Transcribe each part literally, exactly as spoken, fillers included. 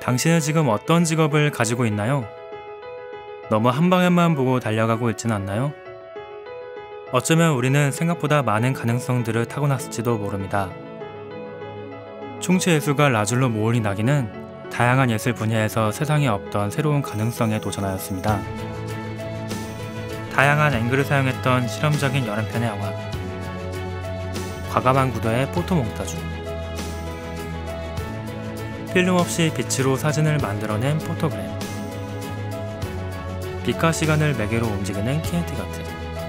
당신은 지금 어떤 직업을 가지고 있나요? 너무 한 방향만 보고 달려가고 있지는 않나요? 어쩌면 우리는 생각보다 많은 가능성들을 타고났을지도 모릅니다. 총체 예술가 라줄로 모홀리나기는 다양한 예술 분야에서 세상에 없던 새로운 가능성에 도전하였습니다. 다양한 앵글을 사용했던 실험적인 여러 편의 영화, 과감한 구도의 포토몽타주, 필름 없이 빛으로 사진을 만들어낸 포토그램, 빛과 시간을 매개로 움직이는 키네틱아트.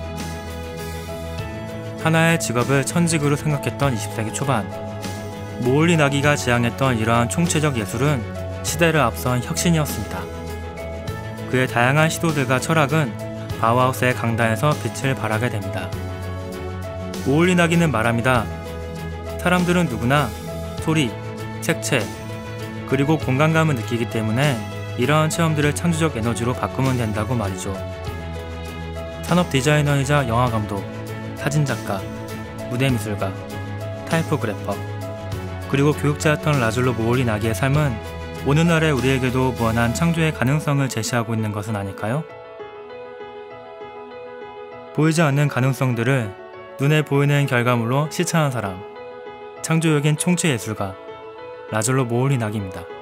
하나의 직업을 천직으로 생각했던 이십 세기 초반, 모홀리나기가 지향했던 이러한 총체적 예술은 시대를 앞선 혁신이었습니다. 그의 다양한 시도들과 철학은 바우하우스의 강단에서 빛을 발하게 됩니다. 모홀리나기는 말합니다. 사람들은 누구나 소리, 색채, 그리고 공간감을 느끼기 때문에 이러한 체험들을 창조적 에너지로 바꾸면 된다고 말이죠. 산업 디자이너이자 영화감독, 사진작가, 무대미술가, 타이포그래퍼, 그리고 교육자였던 라줄로 모홀리나기의 삶은 오늘날의 우리에게도 무한한 창조의 가능성을 제시하고 있는 것은 아닐까요? 보이지 않는 가능성들을 눈에 보이는 결과물로 실천한 사람, 창조적인 총체 예술가 라줄로 모홀리나기입니다.